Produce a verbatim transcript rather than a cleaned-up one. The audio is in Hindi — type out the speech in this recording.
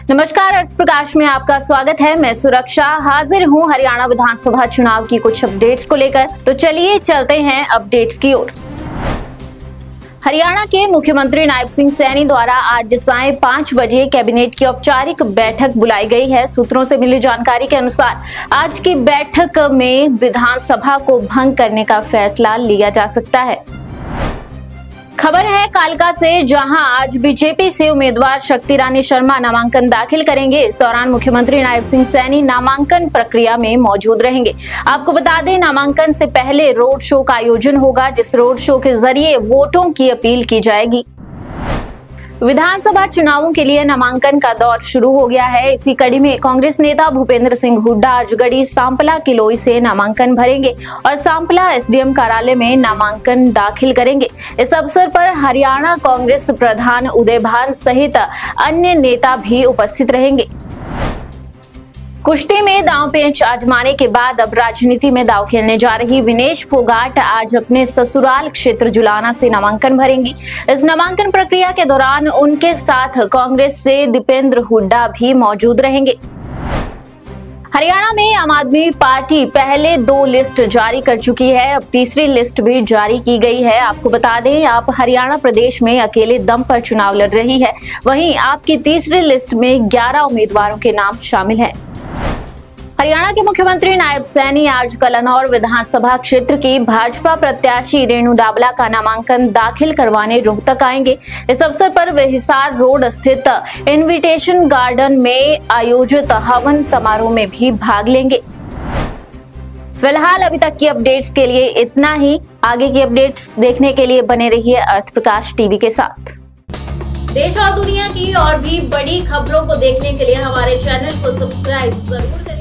नमस्कार, अर्थ प्रकाश में आपका स्वागत है। मैं सुरक्षा हाजिर हूं हरियाणा विधानसभा चुनाव की कुछ अपडेट्स को लेकर। तो चलिए चलते हैं अपडेट्स की ओर। हरियाणा के मुख्यमंत्री नायब सिंह सैनी द्वारा आज साय पांच बजे कैबिनेट की औपचारिक बैठक बुलाई गई है। सूत्रों से मिली जानकारी के अनुसार आज की बैठक में विधानसभा को भंग करने का फैसला लिया जा सकता है। खबर है कालका से, जहां आज बीजेपी से उम्मीदवार शक्ति रानी शर्मा नामांकन दाखिल करेंगे। इस दौरान मुख्यमंत्री नायब सिंह सैनी नामांकन प्रक्रिया में मौजूद रहेंगे। आपको बता दें, नामांकन से पहले रोड शो का आयोजन होगा, जिस रोड शो के जरिए वोटों की अपील की जाएगी। विधानसभा चुनावों के लिए नामांकन का दौर शुरू हो गया है। इसी कड़ी में कांग्रेस नेता भूपेंद्र सिंह हुड्डा आज गढ़ी सांपला किलोई से नामांकन भरेंगे और सांपला एसडीएम कार्यालय में नामांकन दाखिल करेंगे। इस अवसर पर हरियाणा कांग्रेस प्रधान उदय भान सहित अन्य नेता भी उपस्थित रहेंगे। कुश्ती में दांव पेच आजमाने के बाद अब राजनीति में दांव खेलने जा रही विनेश फोगाट आज अपने ससुराल क्षेत्र जुलाना से नामांकन भरेंगी। इस नामांकन प्रक्रिया के दौरान उनके साथ कांग्रेस से दीपेंद्र हुड्डा भी मौजूद रहेंगे। हरियाणा में आम आदमी पार्टी पहले दो लिस्ट जारी कर चुकी है, अब तीसरी लिस्ट भी जारी की गई है। आपको बता दें, आप हरियाणा प्रदेश में अकेले दम पर चुनाव लड़ रही है। वहीं आपकी तीसरी लिस्ट में ग्यारह उम्मीदवारों के नाम शामिल हैं। हरियाणा के मुख्यमंत्री नायब सैनी आज कलानौर विधानसभा क्षेत्र की भाजपा प्रत्याशी रेणु डाबला का नामांकन दाखिल करवाने रोहतक आएंगे। इस अवसर पर वे हिसार रोड स्थित इनविटेशन गार्डन में आयोजित हवन समारोह में भी भाग लेंगे। फिलहाल अभी तक की अपडेट्स के लिए इतना ही। आगे की अपडेट्स देखने के लिए बने रहिए अर्थ प्रकाश टीवी के साथ। देश और दुनिया की और भी बड़ी खबरों को देखने के लिए हमारे चैनल को सब्सक्राइब जरूर करें।